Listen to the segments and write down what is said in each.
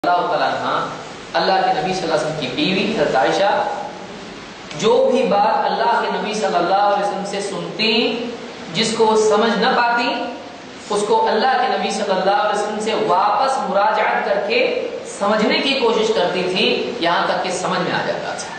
اللہ تعالیٰ عنہ اللہ کے نبی صلی اللہ علیہ وسلم کی بیوی حضرت عائشہ جو بھی بات اللہ کے نبی صلی اللہ علیہ وسلم سے سنتی جس کو وہ سمجھ نہ پاتی اس کو اللہ کے نبی صلی اللہ علیہ وسلم سے واپس مراجعت کر کے سمجھنے کی کوشش کرتی تھی یہاں تک کہ سمجھ میں آ جاتا تھا۔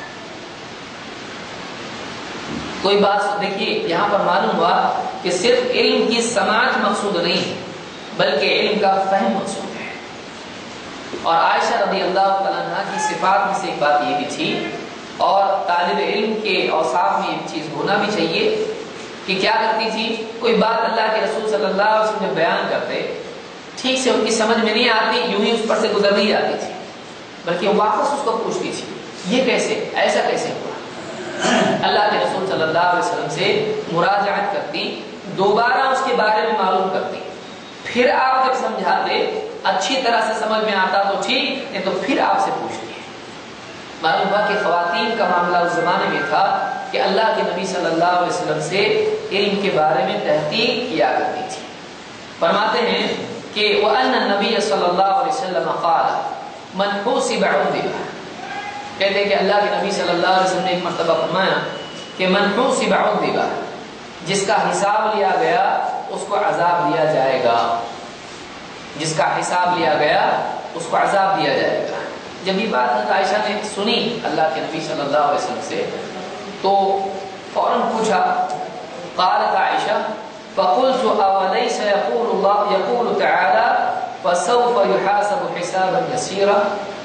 کوئی بات دیکھیے یہاں پر معلوم ہوا کہ صرف علم کی سماعت مقصود نہیں ہے بلکہ علم کا فہم مقصود ہے۔ اور عائشہ رضی اللہ تعالیٰ عنہ کی صفات میں سے ایک بات یہ بھی تھی اور طالب علم کے اوصاف میں یہ چیز ہونا بھی چاہیے کہ کیا کرتی تھی، کوئی بات اللہ کے رسول صلی اللہ علیہ وسلم نے بیان کرتے ٹھیک سے ان کی سمجھ میں نہیں آتی، یوں ہی اس پر سے گزر نہیں جاتی تھی بلکہ واپس اس کو پوچھتی تھی یہ کیسے، ایسا کیسے ہوا، اللہ کے رسول صلی اللہ علیہ وسلم سے مراجعت کرتی، دوبارہ اس کے بارے میں معلوم کرتی، پھر آپ جب سمجھاتے اچھی طرح سے سمجھ میں آتا تو ٹھیک نہیں تو پھر آپ سے پوچھتی ہے۔ معلوم ہوا کہ خواتین کا معاملہ اس زمانے میں تھا کہ اللہ کے نبی صلی اللہ علیہ وسلم سے علم کے بارے میں تحقیق کیا کرتی تھی۔ فرماتے ہیں کہ وَأَنَّ النَّبِيَّ صلی اللہ علیہ وسلم قال من حُوسِبَ عُذِّبَ، کہتے ہیں کہ اللہ کے نبی صلی اللہ علیہ وسلم نے ایک مرتبہ فرمایا کہ من حُوسِبَ عُذِّبَ، جس کا حساب لیا گیا اس کو عذاب دیا جائے گا، جس کا حساب لیا گیا اس کو عذاب دیا جائے گا۔ جب یہ بات حضرت عائشہ نے سنی اللہ کے نبی صلی اللہ علیہ وسلم سے تو فوراً پوچھا، قالت عائشہ فقلت اوليس يقول الله يقول تعالى فسوف يحاسب حسابا يسيرا،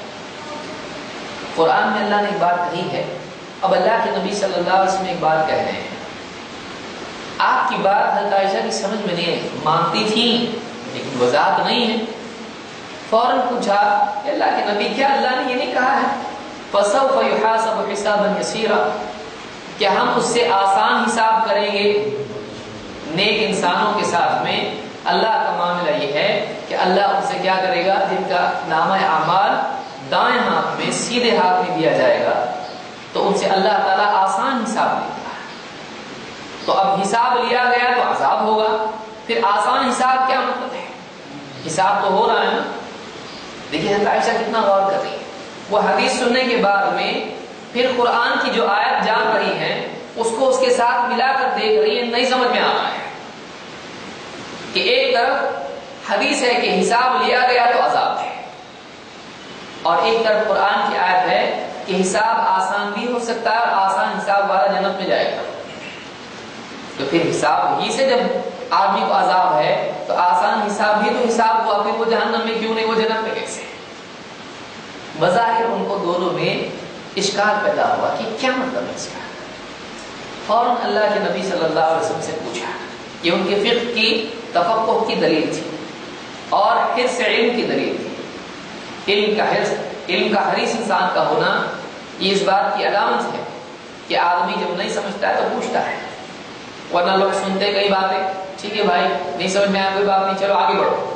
قرآن میں اللہ نے ایک بات کہی ہے، اب اللہ کے نبی صلی اللہ علیہ وسلم ایک بات کہہ رہے ہیں، آپ کی بات حضرت عائشہ کی سمجھ میں نہیں ہے، مانتی تھی لیکن وضاحت نہیں ہے۔ فوراً پوچھا کہ اللہ کے نبی کیا اللہ نے یہ نہیں کہا ہے فَسَوْفَ يُحَاسَبُ حِسَابًا يَسِيرًا، کیا ہم اس سے آسان حساب کریں گے؟ نیک انسانوں کے ساتھ میں اللہ کا معاملہ یہ ہے کہ اللہ ان سے کیا کرے گا، جن کا نامہ اعمال دائیں ہاتھ میں سیدھے ہاتھ میں دیا جائے گا تو ان سے اللہ تعالیٰ آسان حساب لے گا۔ تو اب حساب لیا گیا تو عذاب ہوگا، پھر آسان حساب کیا مطلب ہے، حساب تو ہو رہا ہے نا۔ دیکھیے حضرت عائشہ کتنا غور کر رہی ہے، وہ حدیث سننے کے بعد میں پھر قرآن کی جو آیت جان رہی ہے اس کو اس کے ساتھ ملا کر دیکھ رہی ہے، نہیں سمجھ میں آ رہا ہے کہ ایک طرف حدیث ہے کہ حساب لیا گیا تو عذاب ہے اور ایک طرف قرآن کی آیت ہے کہ حساب آسان بھی ہو سکتا ہے اور آسان حساب والا جنت میں جائے گا۔ تو پھر حساب ہی سے جب آدمی کو عذاب ہے تو آسان حساب بھی تو حساب ہوا، پھر وہ جہنم میں کیوں نہیں، وہ جنت میں کیسے؟ بظاہر ان کو دونوں میں اشکال پیدا ہوا کہ کیا مطلب ہے اس کا۔ فوراً اللہ کے نبی صلی اللہ علیہ وسلم سے پوچھا کہ ان کے فقہ کی تفقہ کی دلیل تھی اور حرص علم کی دلیل تھی۔ علم کا حریص انسان کا ہونا یہ اس بات کی علامت ہے کہ آدمی جب نہیں سمجھتا ہے تو پوچھتا ہے، ورنہ لوگ سنتے کئی باتیں، ٹھیک ہے بھائی نہیں سمجھ میں آیا کوئی بات نہیں چلو آگے بڑھو۔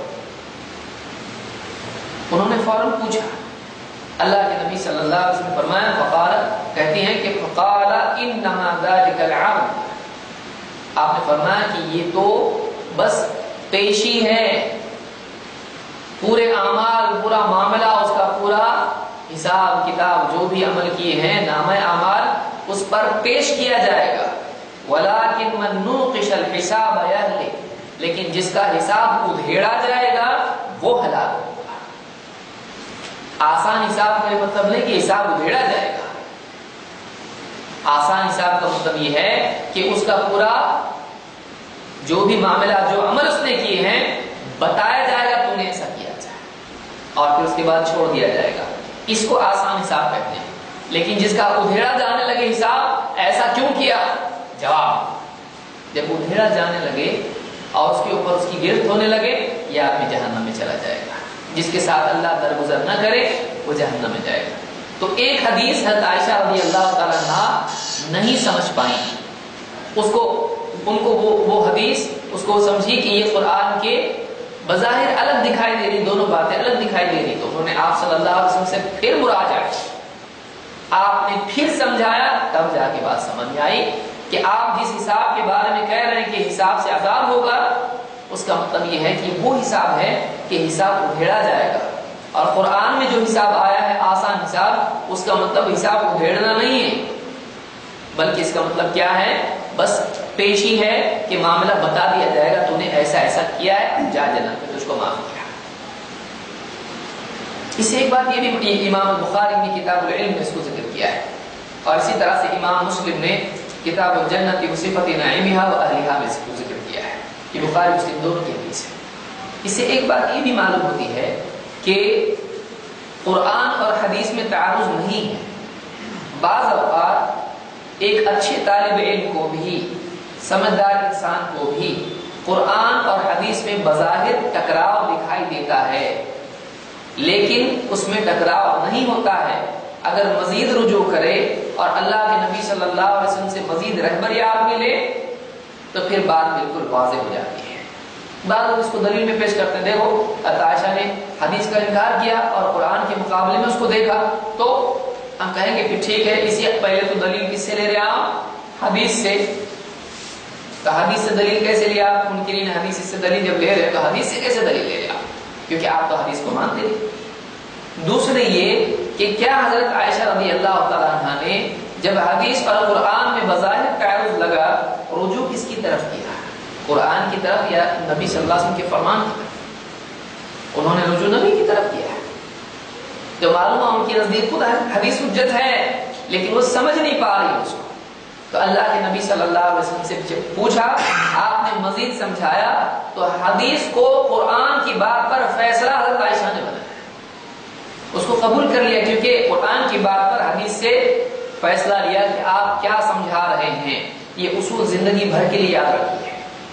انہوں نے فوراً پوچھا، اللہ کے نبی صلی اللہ علیہ وسلم فرمایا فقال، کہتی ہیں کہ فقال انما ذلك العرض، آپ نے فرمایا کہ یہ تو بس پیشی ہے، پورے اعمال پورا معاملہ اس کا پورا حساب کتاب جو بھی عمل کیے ہیں نامہ اعمال اس پر پیش کیا جائے گا، وَلَكِنْ مَنْ نُوقِشَ الْحِسَابَ يَهْلِكُ، لیکن جس کا حساب ادھیڑا جائے گا وہ ہلاک ہوگا۔ آسان حساب کا مطلب نہیں کہ حساب ادھیڑا جائے گا، آسان حساب کا مطلب یہ ہے کہ اس کا پورا جو بھی معاملہ جو عمل اس نے کیے ہیں بتایا جائے گا تو نے ایسا کیا جائے اور پھر اس کے بعد چھوڑ دیا جائے گا، اس کو آسان حساب کہتے ہیں۔ لیکن جس کا ادھیڑا جانے لگے حساب ایسا کیوں کیا، جواب جب ادھیڑا جانے لگے اور اس کے اوپر اس کی گرفت ہونے لگے یہ آدمی جہنم میں چلا جائے گا، جس کے ساتھ اللہ درگزر نہ کرے وہ جہنم میں جائے گا۔ تو ایک حدیث حضرت عائشہ رضی اللہ تعالیٰ عنہ نہیں سمجھ پائیں، ان کو وہ حدیث اس کو سمجھی کہ یہ قرآن کے بظاہر الگ دکھائی دے رہی، دونوں باتیں الگ دکھائی دے رہی، تو انہوں نے آپ صلی اللہ علیہ وسلم سے پھر مراجعت، آپ نے پھر سمجھایا، تب جا کے بات سمجھ میں آئی کہ آپ جس حساب کے بارے میں کہہ رہے ہیں کہ حساب سے عذاب ہوگا اس کا مطلب یہ ہے کہ وہ حساب ہے کہ حساب ادھیڑا جائے گا اور قرآن میں جو حساب آیا ہے آسان حساب، اس کا مطلب حساب کو ڈھیڑنا نہیں ہے، بلکہ اس کا مطلب کیا ہے؟ بس پیشی ہے کہ معاملہ بتا دیا جائے گا تو نے ایسا ایسا کیا ہے، جا جنت میں تجھ کو معاف کیا۔ اس سے ایک بات یہ بھی امام بخاری نے کتاب العلم میں اس کو ذکر کیا ہے، اور اسی طرح سے امام مسلم نے کتاب الجنت وصفت نعیمہا و اہلہا میں اس کو ذکر کیا ہے۔ یہ بخاری مسلم دونوں کی حدیث ہے۔ اس سے ایک بات یہ بھی معلوم ہوتی ہے کہ قرآن اور حدیث میں تعارض نہیں ہے۔ بعض اوقات ایک اچھے طالب علم کو بھی، سمجھدار انسان کو بھی قرآن اور حدیث میں بظاہر ٹکراؤ دکھائی دیتا ہے، لیکن اس میں ٹکراؤ نہیں ہوتا ہے۔ اگر مزید رجوع کرے اور اللہ کے نبی صلی اللہ علیہ وسلم سے مزید رہبریات ملے تو پھر بات بالکل واضح ہو جاتی ہے۔ بعض لوگ اس کو دلیل میں پیش کرتے ہیں، دیکھو عائشہ نے حدیث کا انکار کیا اور قرآن کے مقابلے میں اس کو دیکھا، تو ہم کہیں گے کہ ٹھیک ہے، اسی پہلے تو دلیل کس سے لے رہے آپ؟ حدیث سے۔ تو حدیث سے دلیل کیسے لیا؟ منکرین حدیث سے دلیل جب لے رہے تو حدیث سے کیسے دلیل لے رہے آپ؟ کیونکہ آپ تو حدیث کو مانتے نہیں۔ دوسرے یہ کہ کیا حضرت عائشہ رضی اللہ تعالیٰ عنہ نے جب حدیث اور قرآن میں بظاہر تعارض لگا، رجوع کس کی طرف کیا؟ قرآن کی طرف یا نبی صلی اللہ علیہ وسلم کے فرمان کی طرف؟ انہوں نے رجوع نبی کی طرف کیا ہے۔ تو معلوم ہے ان کی نزدیک خود حدیث حجت ہے، لیکن وہ سمجھ نہیں پا رہی اس کو۔ تو اللہ کے نبی صلی اللہ علیہ وسلم سے جب پوچھا، آپ نے مزید سمجھایا، تو حدیث کو قرآن کی بات پر فیصلہ حضرت عائشہ نے بنایا، اس کو قبول کر لیا، کیونکہ قرآن کی بات پر حدیث سے فیصلہ لیا کہ آپ کیا سمجھا رہے ہیں۔ یہ اصول زندگی بھر کے لیے یاد رکھیے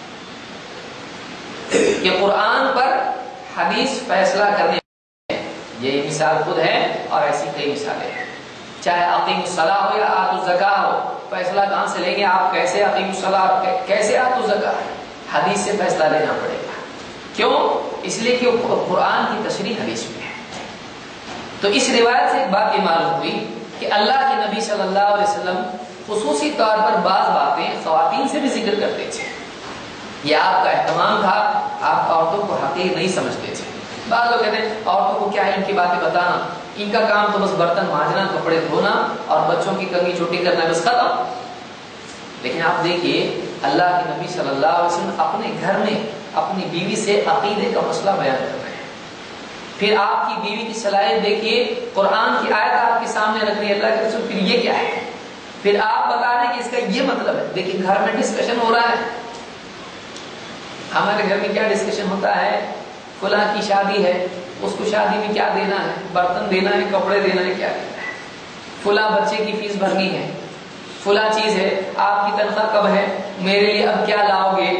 کہ قرآن پر حدیث فیصلہ کرنے ہے۔ یہ مثال خود ہے اور ایسی کئی مثالیں ہیں، چاہے اقیم الصلاۃ ہو یا آتوا الزکاۃ ہو، فیصلہ کہاں سے لیں گے آپ؟ کیسے اقیم الصلاۃ، کیسے آتوا الزکاۃ؟ حدیث سے فیصلہ لینا پڑے گا۔ کیوں؟ اس لیے کہ قرآن کی تشریح حدیث میں ہے۔ تو اس روایت سے ایک بات یہ معلوم ہوئی کہ اللہ کے نبی صلی اللہ علیہ وسلم خصوصی طور پر بعض باتیں خواتین سے بھی ذکر کرتے تھے۔ یہ آپ کا اہتمام تھا، آپ عورتوں کو حقیر نہیں سمجھتے تھے۔ بعض لوگ کہتے ہیں عورتوں کو کیا ہے ان کی باتیں بتانا، ان کا کام تو بس برتن مانجنا، کپڑے دھونا اور بچوں کی کنگھی چھوٹی کرنا، بس ختم۔ لیکن آپ دیکھیے اللہ کے نبی صلی اللہ علیہ وسلم اپنے گھر میں اپنی بیوی سے عقیدے کا مسئلہ بیان کر رہے ہیں۔ پھر آپ کی بیوی کی صلاحیت دیکھیے، قرآن کی آیت آپ کے سامنے رکھ رہی ہے اللہ کے رسول، پھر یہ کیا ہے؟ پھر آپ بتا دیں کہ اس کا یہ مطلب ہے۔ دیکھیں گھر میں ڈسکشن ہو رہا ہے، ہمارے گھر میں کیا ڈسکشن ہوتا ہے؟ فلاں کی شادی ہے، اس کو شادی میں کیا دینا ہے؟ برتن دینا ہے، کپڑے دینا ہے، کیا دینا ہے؟ فلاں بچے کی فیس بھرنی ہے، فلاں چیز ہے، آپ کی تنخواہ کب ہے، میرے لیے اب کیا لاؤ گے؟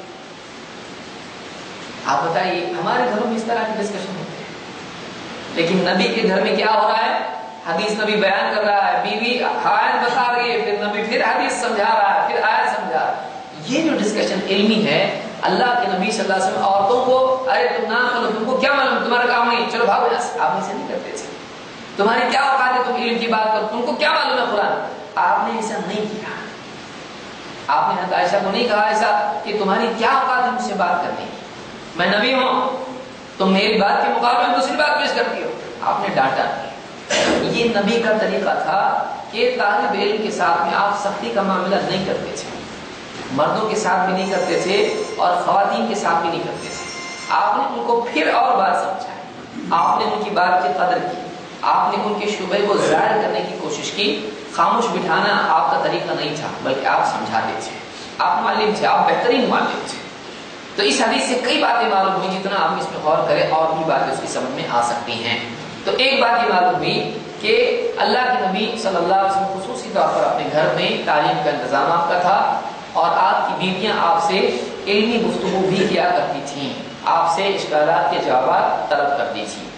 آپ بتائیے، ہمارے گھروں میں اس طرح کی ڈسکشن ہوتے ہیں، لیکن نبی کے گھر میں کیا ہو رہا ہے؟ حدیث نبی بیان کر رہا ہے، بیوی آیت بتا رہی ہے، پھر نبی پھر حدیث سمجھا رہا ہے، پھر آیت سمجھا رہا ہے۔ یہ جو ڈسکشن علمی ہے، اللہ کے نبی صلی اللہ علیہ وسلم عورتوں کو ارے تم نہ کرو، تم کو کیا معلوم، تمہارا کام نہیں، چلو بھاگو یہاں سے، آپ ایسے نہیں کرتے تھے۔ تمہاری کیا اوقات ہے تم علم کی بات کرو، تم کو کیا معلوم ہے قرآن؟ آپ نے ایسا نہیں کیا۔ آپ نے حضرت عائشہ کو نہیں کہا ایسا کہ تمہاری کیا اوقات ہے مجھ سے بات کرنے کی، میں نبی ہوں، تم میری بات کے مقابلے میں دوسری بات پیش کرتی ہو۔ آپ نے ڈانٹا نہیں۔ یہ نبی کا طریقہ تھا کہ طالب علم کے ساتھ میں آپ سختی کا معاملہ نہیں کرتے تھے، مردوں کے ساتھ بھی نہیں کرتے تھے اور خواتین کے ساتھ بھی نہیں کرتے تھے۔ آپ نے ان کو پھر اور بات سمجھائی، آپ نے ان کی بات کی قدر کی، آپ نے ان کے شبہ کو ظاہر کرنے کی کوشش کی۔ خاموش بٹھانا آپ کا طریقہ نہیں تھا، بلکہ آپ سمجھاتے تھے، آپ معلم تھے، آپ بہترین معلم تھے۔ تو اس حدیث سے کئی باتیں معلوم ہوئی، جتنا آپ اس میں غور کریں اور بھی باتیں اس کی سمجھ میں آ سکتی ہیں۔ تو ایک بات یہ معلوم ہوئی کہ اللہ کے نبی صلی اللہ علیہ وسلم خصوصی طور پر اپنے گھر میں تعلیم کا انتظام آپ کا تھا، اور آپ کی بیویاں آپ سے علمی گفتگو بھی کیا کرتی تھیں، آپ سے اشکالات کے جوابات طلب کرتی تھیں۔